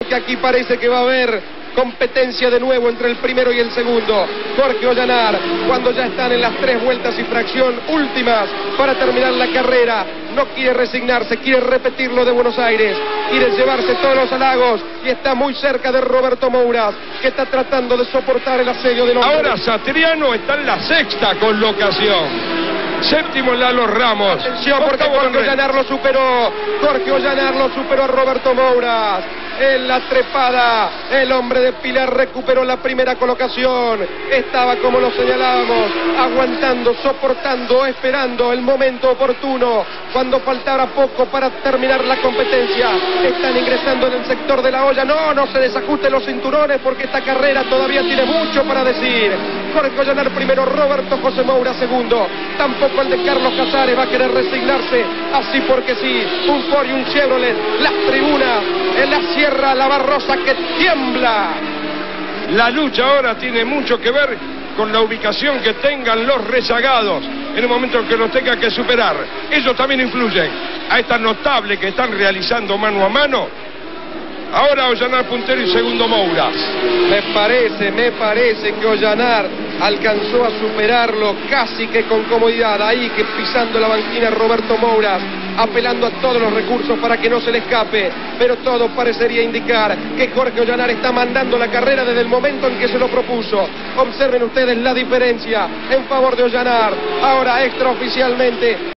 que aquí parece que va a haber competencia de nuevo entre el primero y el segundo. Jorge Ollanar, cuando ya están en las 3 vueltas y fracción últimas para terminar la carrera, no quiere resignarse, quiere repetir lo de Buenos Aires, quiere llevarse todos los halagos y está muy cerca de Roberto Mouras, que está tratando de soportar el asedio del hombre. Ahora Satriano está en la 6ª colocación. 7º Lalo Ramos. Atención, porque Jorge Ollanar lo superó. Jorge Ollanar lo superó a Roberto Mouras. En la trepada, el hombre de Pilar recuperó la primera colocación. Estaba, como lo señalábamos, aguantando, soportando, esperando el momento oportuno, cuando faltara poco para terminar la competencia. Están ingresando en el sector de la olla. No se desajusten los cinturones, porque esta carrera todavía tiene mucho para decir. Jorge Ollanar primero, Roberto José Mouras segundo. Tampoco el de Carlos Casares va a querer resignarse, así porque sí. Un Ford y un Chevrolet, las tribunas en la Sierra La Barrosa que tiembla. La lucha ahora tiene mucho que ver con la ubicación que tengan los rezagados en el momento en que los tengan que superar. Ellos también influyen a esta notable que están realizando mano a mano. Ahora Ollanar puntero y segundo Mouras. Me parece que Ollanar alcanzó a superarlo casi que con comodidad. Ahí que pisando la banquina Roberto Mouras, apelando a todos los recursos para que no se le escape. Pero todo parecería indicar que Jorge Ollanar está mandando la carrera desde el momento en que se lo propuso. Observen ustedes la diferencia en favor de Ollanar. Ahora extraoficialmente